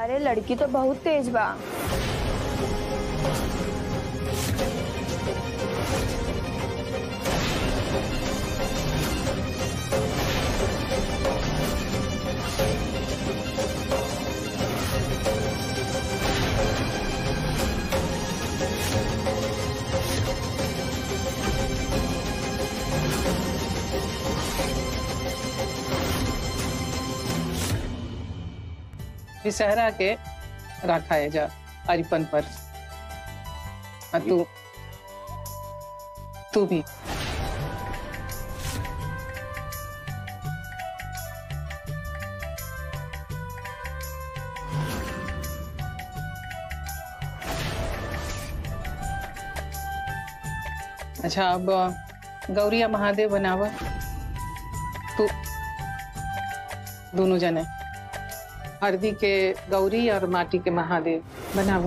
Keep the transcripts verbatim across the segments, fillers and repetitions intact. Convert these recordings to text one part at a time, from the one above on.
अरे लड़की तो बहुत तेज बा। विसहरा के रखा है जा अरिपन पर। तू तू भी अच्छा। अब गौरिया महादेव बनावा तू दोनों जने, हल्दी के गौरी और माटी के महादेव बनावा।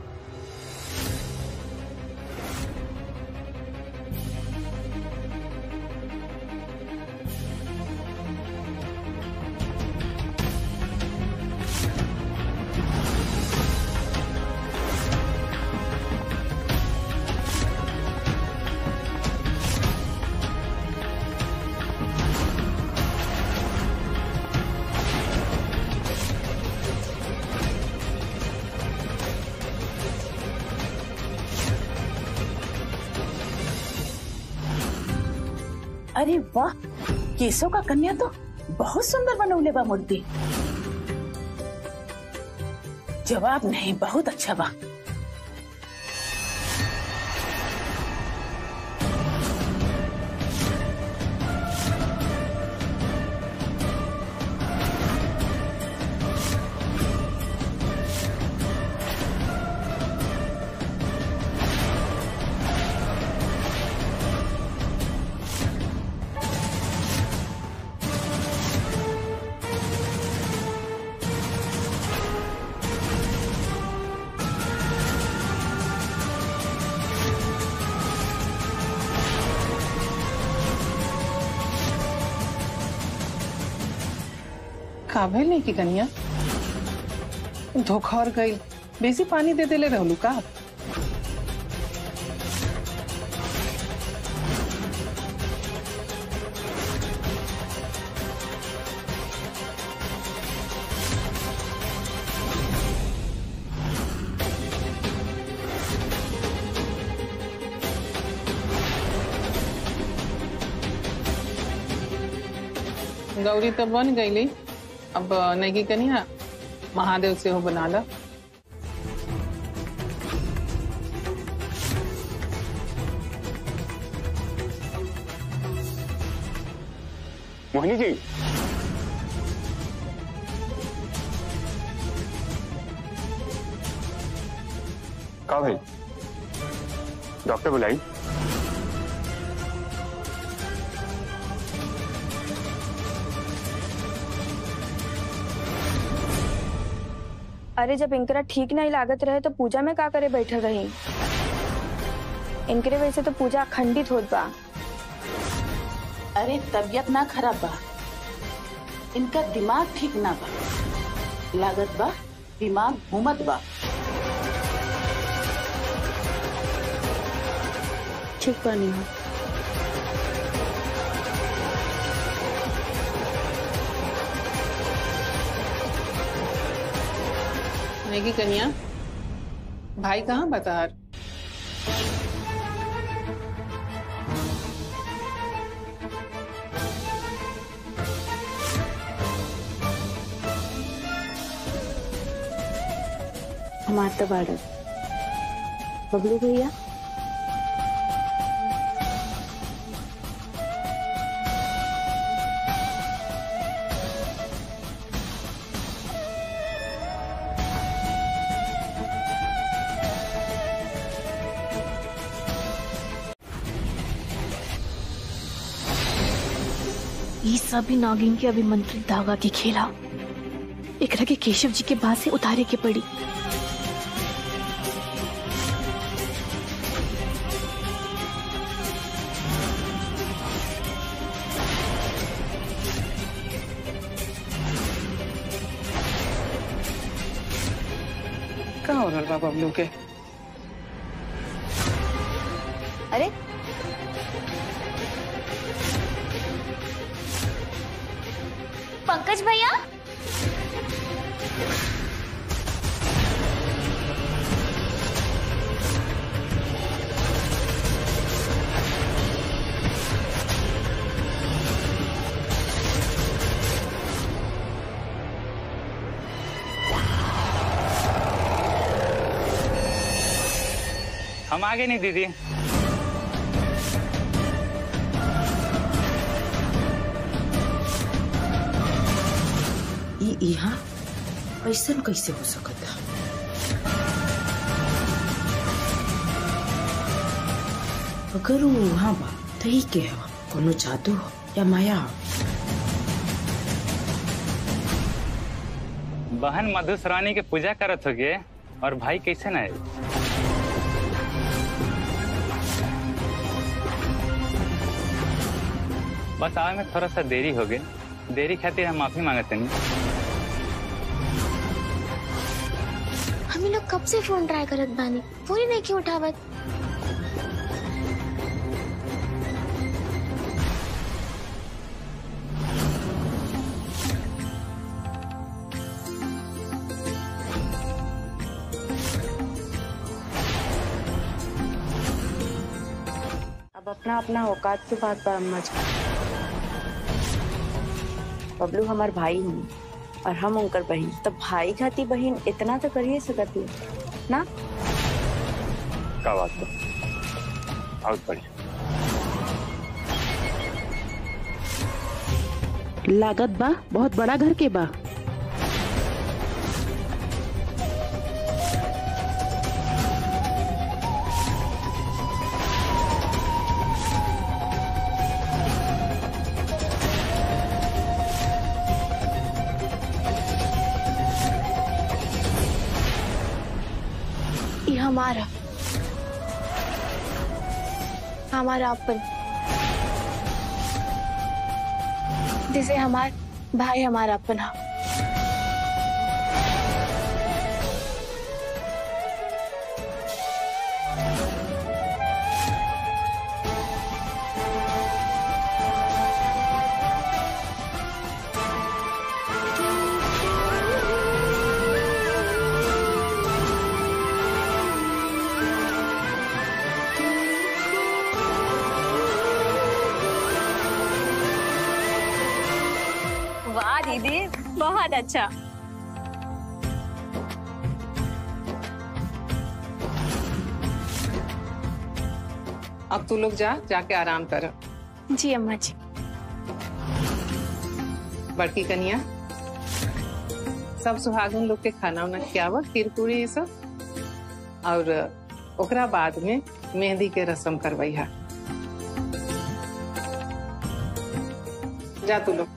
अरे वाह, केशव का कन्या तो बहुत सुंदर बनौले बा मूर्ति। जवाब नहीं, बहुत अच्छा बा। काबिल नहीं की कन्या धोखा और गई, बेसी पानी दे देले रहलू का। गौरी तो बन गई, अब नहीं कन्या महादेव से हो बना ला। मोहिनी जी, का भाई डॉक्टर बुलाई? अरे जब इनकरा ठीक नहीं लागत रहे तो पूजा में का करे बैठल रही। इनकरे वजह से तो पूजा खंडित होत बा। अरे तबीयत ना खराब बा, इनका दिमाग ठीक ना बा। लागत बा दिमाग घूमत बा। ठीक बा नहीं नेगी कन्या, भाई कहाँ बता? हमार तो बाड़क बबलू भैया। ये सभी नागिन के अभिमंत्रित धागा की खेला एकरा के केशव जी के बाद से उतारे के पड़ी। हो रहल बा बबलू के? अरे पंकज भैया, हम आगे नहीं दीदी। ई यहाँ ऐसा कैसे हो सकता? अगर वो वहाँ बा तो ही के हो? कोनो जादू हो या माया हो? बहन मधुश्रावणी के पूजा करत होगे और भाई कैसे न आए? बस आवे में थोड़ा सा देरी हो गई, देरी खातिर हम माफी मांगते नहीं। हम लोग कब से फोन ट्राई करत बानी, फोन ही नहीं क्यों उठावत? अब अपना अपना औकात के बात बा अम्मा जी। बबलू हमार भाई हूँ और हम उनकर बहन, तो भाई खाती बहन इतना तो करिए सकती ना। क्या बात है, बहुत बढ़िया। लागत बा बहुत बड़ा घर के बा। ये हमारा हमारा अपन, जैसे हमार भाई हमारा अपना। वाह दीदी, बहुत अच्छा। अब तू लोग जा, जाके आराम कर। जी अम्मा जी। बड़की कनिया सब सुहागन लोग के खाना उना खियावा, खीर पूरी ये सब, और ओकरा बाद में मेहंदी के रस्म करवाई है। जा तू लोग।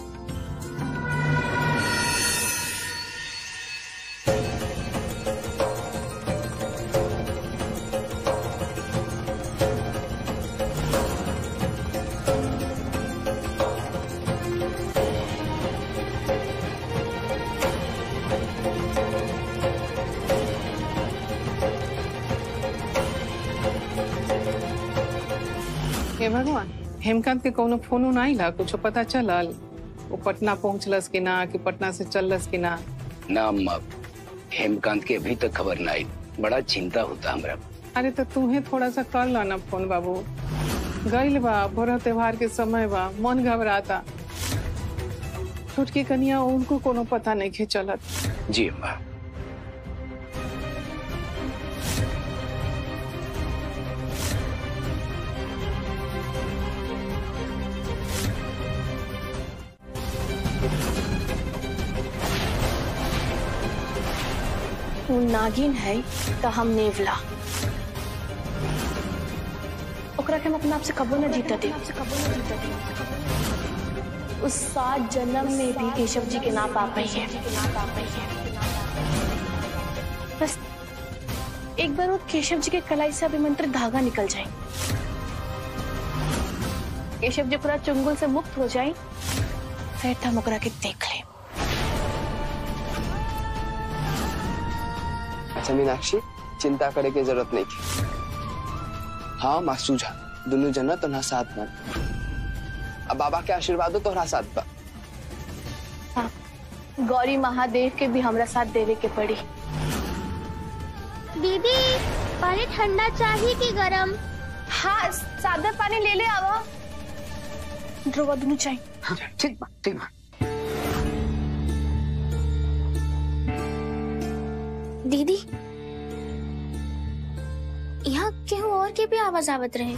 हे भगवान, हेमकांत के कोनो फोन उन आइला, कुछ पता चलल? वो पटना पहुंचलस कि ना, कि पटना से चललस कि ना? ना अम्मा, हेमकांत के अभी तक खबर ना आई। बड़ा चिंता होता हमरा। अरे तो तुम्हें थोड़ा सा कर ला ना फोन बाबू। गइल बा, बड़ा त्योहार के समय बा, मन घबराता। छोटकी कनिया उनको कोनो पता नहीं खे चलत। जी अम्मा। वो नागिन है तो हम नेवला, ओकरा के हम अपना आप से कबो न जीता दे। उस सात जन्म में भी केशव जी के ना पा पाई है। बस एक बार वो केशव जी के कलाई से अभिमंत्रित धागा निकल जाए, केशव जी पूरा चुंगल से मुक्त हो जाए, फिर हम ओकरा के देख ले। अच्छा मीनाक्षी, चिंता करे के जरूरत नहीं की। हाँ मासूझा दोनों जना तो ना साथ बन। अब बाबा के आशीर्वाद तोहरा साथ बा। हाँ, गौरी महादेव के भी हमरा साथ देवे के पड़ी। दीदी पानी ठंडा चाहिए कि गरम? हाँ सादा पानी ले ले आवा। ध्रुवा दोनों चाहिए। हाँ, ठीक बा ठीक बा। दीदी यहाँ केहू और के भी आवाज आवत रहे।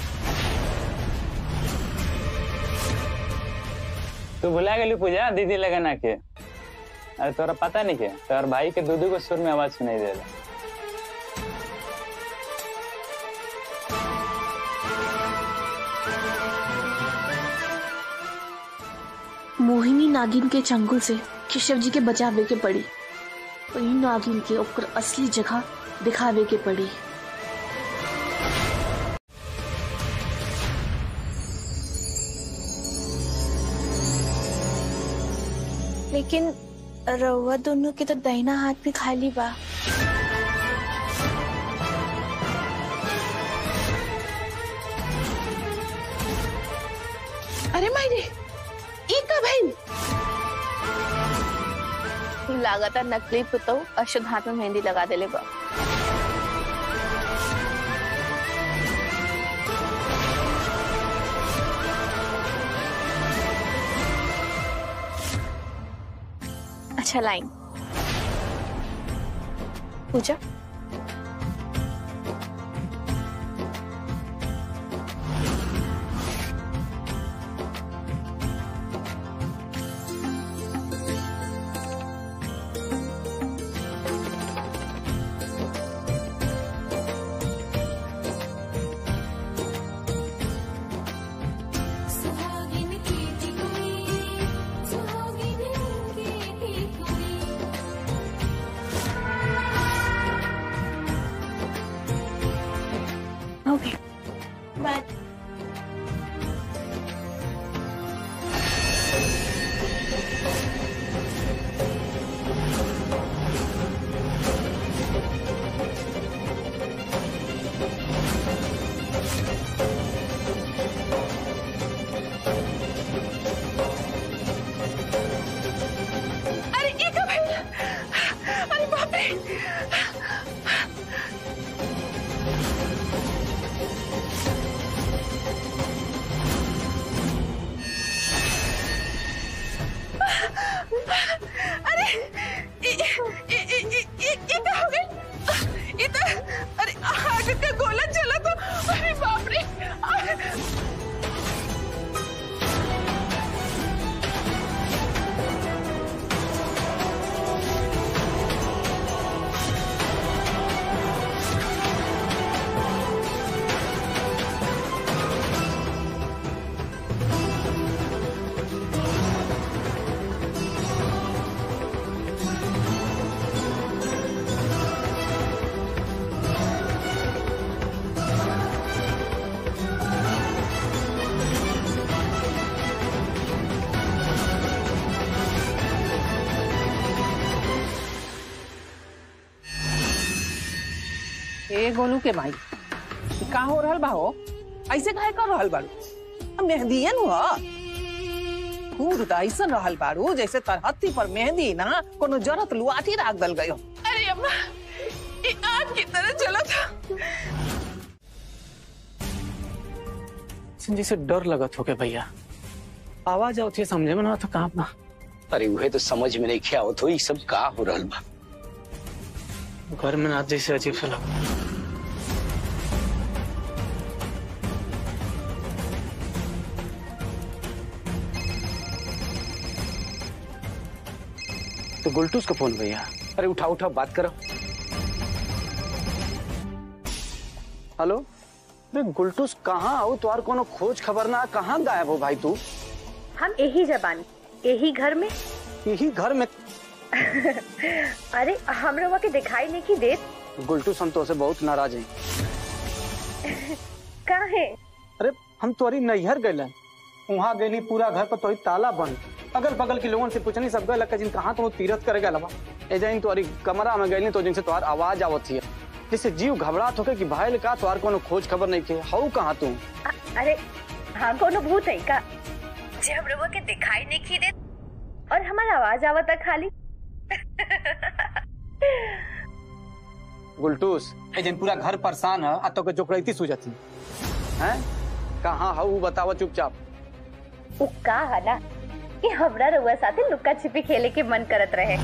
तू भुला गेली पूजा दीदी लगाना के। अरे तोरा पता नहीं के तोर भाई के दूधू को सुर में आवाज सुनाई दे रहा। मोहिनी नागिन के चंगुल से केशव जी के बचावे के पड़ी। वही नागिन के ओकर असली जगह दिखावे के पड़ी। लेकिन रउआ दोनों के तो दाहिना हाथ भी खाली बा। अरे मायरे ई का भाई लगातार नकली पुतौ अशुद्ध हाथ में मेहंदी लगा देले बा। अच्छा लाइन पूजा ओके बाय। अरे ये का भाई अरे बाप रे अरे ये ये ये ये क्या हो गया? ये तो अरे आग का गोला चला तो अरे बाप रे। ए गोलू के भाई का हो रहल बा हो? ऐसे काहे कर रहल बाड़ू? अब मेहंदीयन हुआ खूब तो ऐसा रहल बाड़ू जैसे तरहत्ती पर मेहंदी ना कोनो जरत लुआठी राख दल गयो। अरे अम्मा ये आग की तरह चला था। जैसे डर लगत हो के भैया आवाज आओ थे समझे में ना तो कहाँ ना। अरे वह तो समझ में नहीं क्या हो तो ये सब का हो रहल बा। घर में आज जैसे अजीब सा लगा। तो गुलटूस का फोन भैया। अरे उठाओ उठाओ बात करो। हेलो अरे गुलटूस कहाँ आओ तुआर कोनो खोज खबर ना कहाँ गायब हो भाई तू? हम यही जबान यही घर में यही घर में। अरे हम लोगों के दिखाई नहीं की देत। गुलटूस हम तो से बहुत नाराज हैं। कहाँ है? अरे हम तोरी नैहर गए वहाँ गई पूरा घर पर तोरी ताला बंद अगल बगल के लोगों से पूछनी सब गए लगा जिन कहाँ तो तीरथ करेगा लबा ए जाइन तो अरे कमरा में गई तो जिनसे तोहार आवाज आवत थी जिससे जीव घबरात होके कि भाई का तोहार कोनो खोज खबर नहीं के हऊ कहाँ तू अरे हाँ कोनो भूत है का जब रउआ के दिखाई नहीं की दे और हमारा आवाज आवत है खाली। गुलटूस ए जन पूरा घर परेशान है आ तो के जोकड़ैती सुजती हैं कहाँ हऊ बतावा चुपचाप। वो का है ना कि हमरा रउआ साथे लुका छिपी खेले के मन करत रहे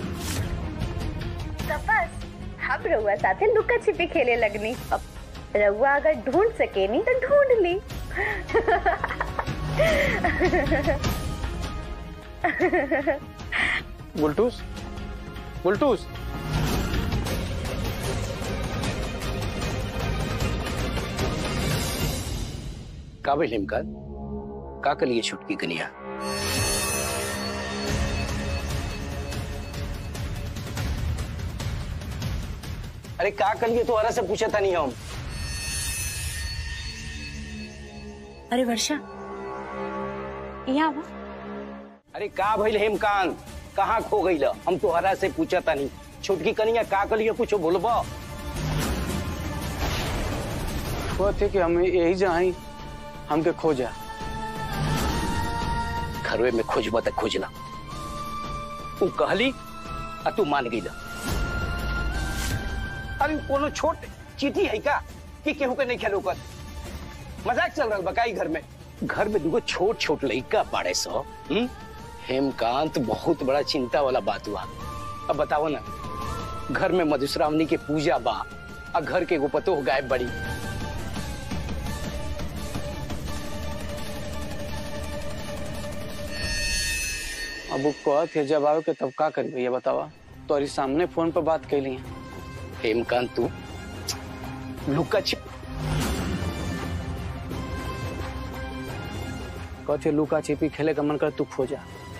तो बस हम रउआ साथे लुका छिपी खेले लगनी। अब रउआ अगर ढूंढ सकेनी तो ढूंढ ली। गुलटूस गुलटूस का भाई हिमकांत का कर लिए छुटकी कनिया अरे का कर लिए तो अरा से पूछा था नहीं हम। अरे वर्षा यहाँ आवा। अरे का भाई हेमकांत कहाँ खो गई ला हम तो हरा से पूछा था नहीं छुटकी कनिया का कर लिए कुछ बोलबा। वो थे कि हम यही जाए हमके खोजा घरवे में खोजबा तक खोजना तू कहली आ तू मान गई ला। अरे कोनो छोट चीटी है का कि केहू के नहीं खेलो कर मजाक चल रहा बकाई घर में घर में दुगो छोट छोट लड़का बाड़े सो हम्म हेमकांत बहुत बड़ा चिंता वाला बात हुआ। अब बताओ ना घर में मधुश्रावणी के पूजा बा आ घर के एगो पतो गायब बड़ी। अब वो कहत है जब आओ के तब का करी भैया बतावा तो सामने फोन पर बात कैली है। हेमकांत तू लुका छिप कहते लुका छिपी खेले का मन कर तू खोजा।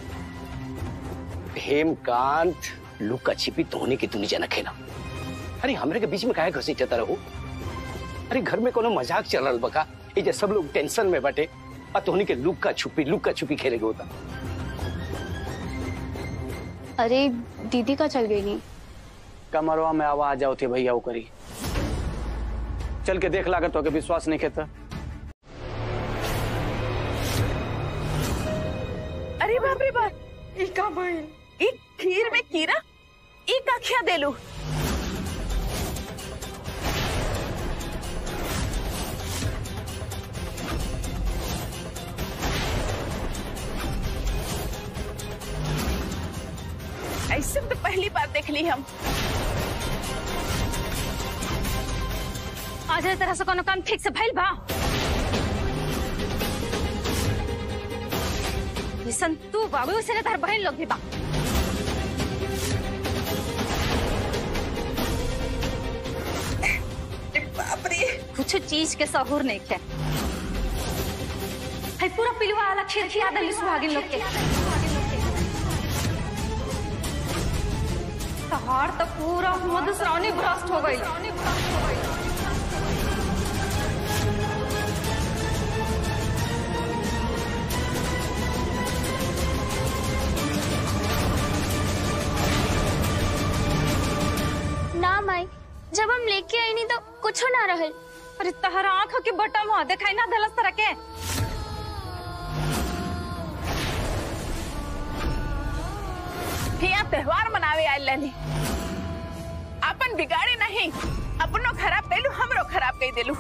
हेमकांत लुका छिपी धोने की तू नहीं जाना खेला। अरे हमरे के बीच में काहे घसी चता रहो। अरे घर में कोनो मजाक चल रहा बका ये सब लोग टेंशन में बटे और तोहनी के लुका छुपी लुका छुपी खेले होता। अरे दीदी का चल गई नहीं कमरवा में आवाज जाओ थे भैया वो करी चल के देख लाकर तो के विश्वास नहीं खेता। अरे बाप रे बाप ई का भइल ई खीर में कीड़ा ई का खिया देलू। ऐसे तो पहली बार देख ली हम। आज तरह से कोनो काम ठीक से भइल बा। संतू बाबू उसे तार बहन लोग भी बा। बाप रे कुछ चीज के सहूर नहीं खे। है पूरा पिलवा वाला खीर खिया दली सुहागिन लोग के। तहार तो पूरा मधुश्रावणी भ्रष्ट हो गई। ना माई जब हम लेके आई नहीं तो कुछ ना रहे। अरे तहरा आंखों के बटम हो दिखाई ना दलस तरह के। हिया त्योहार मनावे आयल लनी अपन बिगाड़े नहीं अपनो खराब कैलू हमरो खराब कई देलू।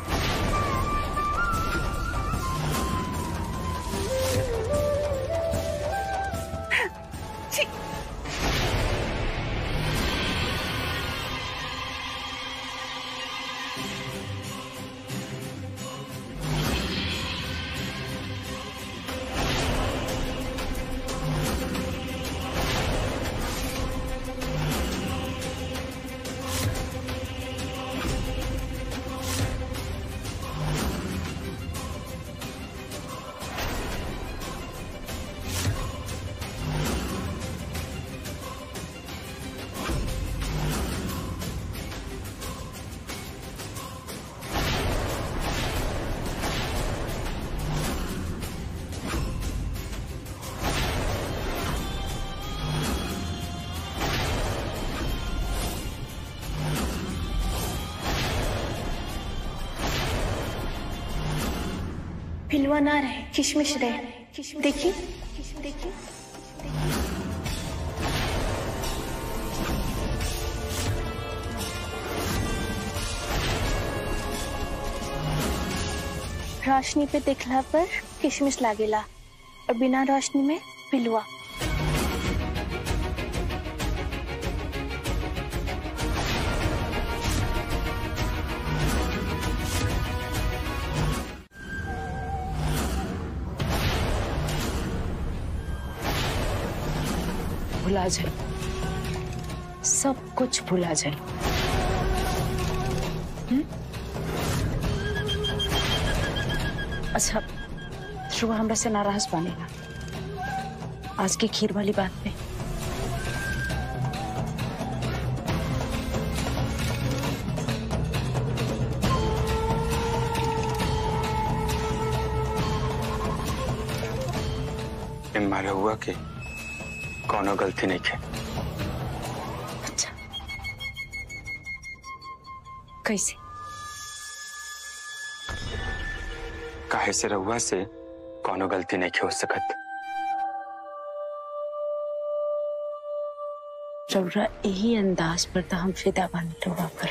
पिलुआ ना रहे, किशमिश रहे। देखिए देखिए रोशनी पे देखला पर किशमिश लागेला और बिना रोशनी में पिलुआ। भुला जाए, सब कुछ भुला जाए। हुँ? अच्छा, शुभ हमरा से नाराज बनेगा आज की खीर वाली बात पे। मारा हुआ कि कोनो गलती नहीं है। अच्छा, कैसे? काहे से रहुआ से कोनो गलती नहीं हो सकत। रउरा यही अंदाज पर तो हम फिदा बन रउआ पर,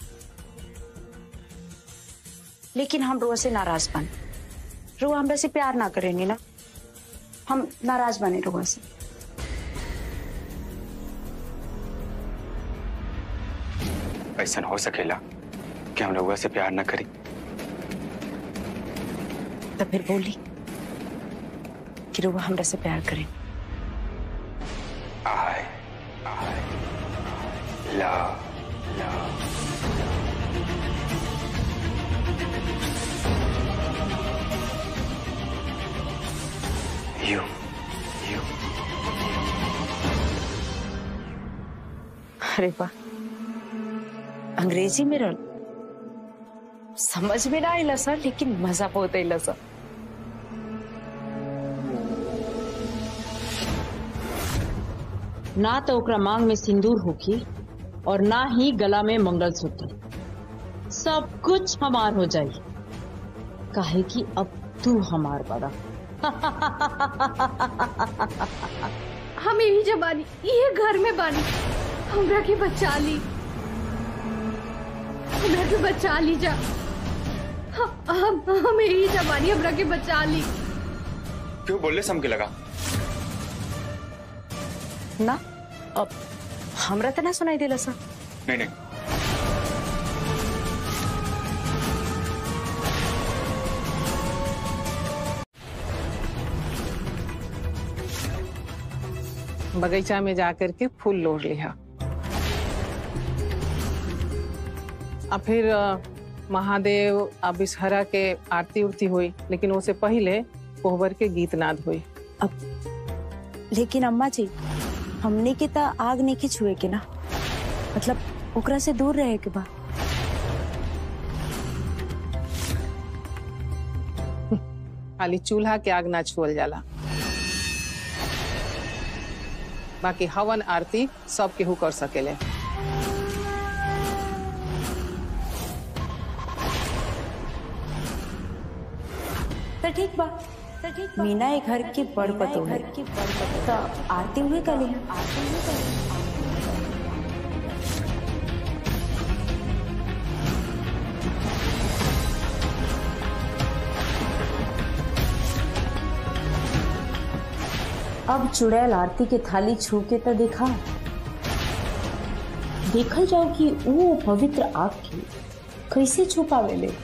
लेकिन हम रुआ से नाराज बन। रुआ हमरा से प्यार ना करेंगे ना, हम नाराज बने रुआ से। ऐसा हो सकेला कि हम रउआ से प्यार न करी? तो फिर बोली कि रुआ हमरा से प्यार करें। I, I love, love. You, you. अरे वाह, अंग्रेजी में रल समझ में ना आइला सर, लेकिन मजा बहुत आइला सर। ना तो ओकरा मांग में सिंदूर होगी और ना ही गला में मंगलसूत्र। सब कुछ हमार हो जाई, काहे कि अब तू हमार बड़ा। हम यही जब बानी, ये घर में बानी, हमरा के बचा ली, हमरा के बचा ली जा। हम हम यही जब बानी, हमरा के बचा ली। क्यों बोलने समके लगा? ना अब हमरा तो ना सुनाई देला सर। नहीं नहीं, बगीचा में जाकर के फूल लोड़ लिया। अब फिर महादेव अब विषहरा के आरती उरती हुई, लेकिन उससे पहले कोहबर के गीत नाद हुई। अब लेकिन अम्मा जी, हमने के ता आग नहीं की छुए के ना, मतलब ओकरा से दूर रहे के बा। खाली चूल्हा के आग ना छुअल जाला, बाकी हवन आरती सब केहू कर सकेले। तो ठीक बा, तो ठीक बा। मीना एक घर की बड़ पतो है, तो आरती हुए कले आरती हुए कले। अब चुड़ैल आरती के थाली छू के तो देखा देखल जाओ कि वो पवित्र आग की कैसे छुपावे ले।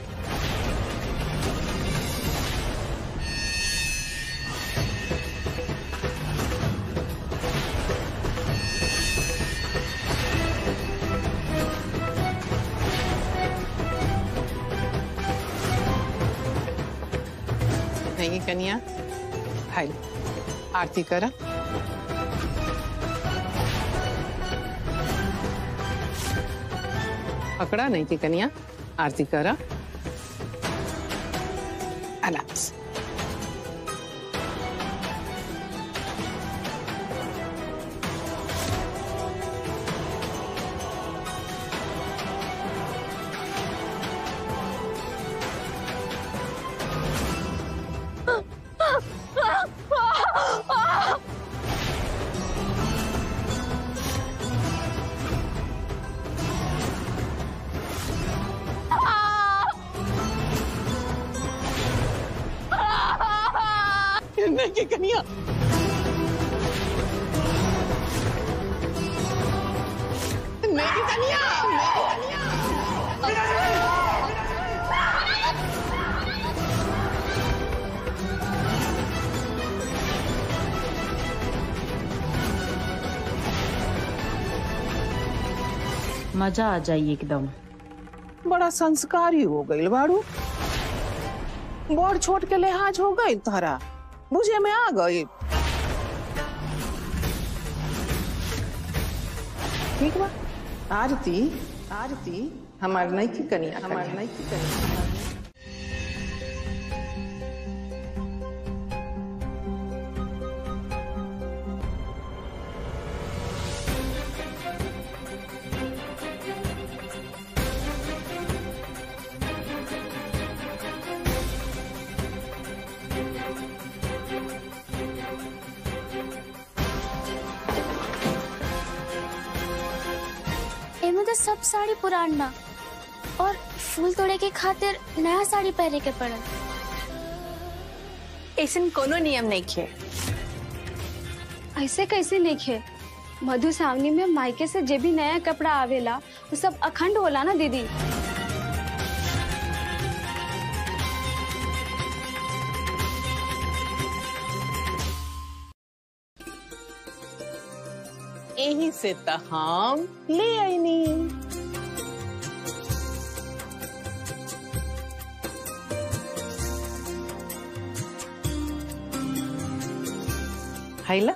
नहीं कन्या, हाय आरती करा। पकड़ा नहीं थी कन्या, आरती करा। अनास की कनिया। मेरी कनिया, मेरी कनिया। मजा आ जाए एकदम। बड़ा संस्कारी हो गई बाड़ू, बड़ छोट के लिहाज हो गई तारा, बुझे में आ गई। ठीक बा। आरती, आरती हमार नई की कनिया, हमार नई की कनिया। एमे तो सब साड़ी पुराना और फूल तोड़े के खातिर नया साड़ी पहने के पड़ल। ऐसन कोनो नियम नहीं खे। ऐसे कैसे नहीं खे? मधुश्रावणी में मायके से जे भी नया कपड़ा आवेला वो सब अखंड होला ना दीदी। यही से तो हम ले आईनी। हैला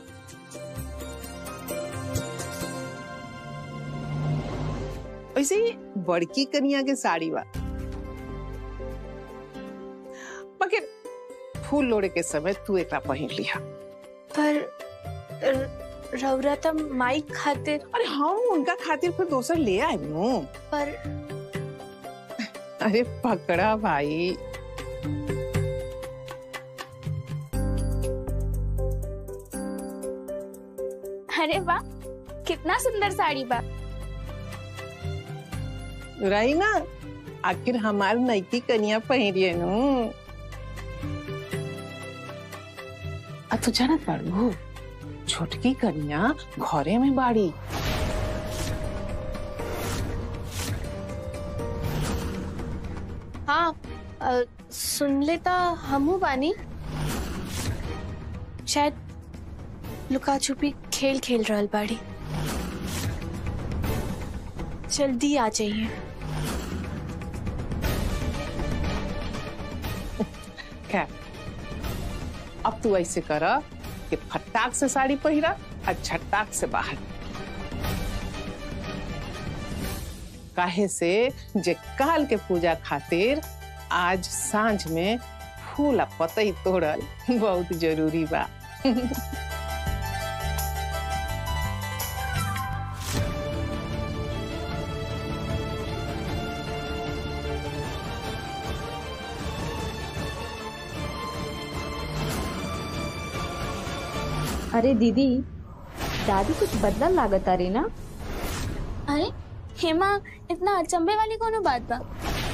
वैसे बड़की कनिया के साड़ी बा, मगर फूल लोड़े के समय तू एक पहन लिया। पर रौरा तो माई खातिर। अरे हाँ, उनका खातिर फिर दोसर ले आए नो। पर अरे पकड़ा भाई। अरे वाह, कितना सुंदर साड़ी बा। रही ना, आखिर हमार नईकी कनिया पहनिए नो। आ तू जानत बाड़ू, छोटकी कन्या घरे में बाड़ी। हाँ, आ, सुन लेता हमू बानी। शायद लुका छुपी खेल खेल रहल बाड़ी। जल्दी आ जाइए। क्या अब तू ऐसे करा कि फटाक से साड़ी पहिरा और छटाक से बाहर। काहे से जे काल के पूजा खातिर आज सांझ में फूल आ पतई तोड़ल बहुत जरूरी बा। अरे दीदी, दादी कुछ बदला लागत आ रही ना। अरे हेमा, इतना अचंभे वाली कोनो बात बा?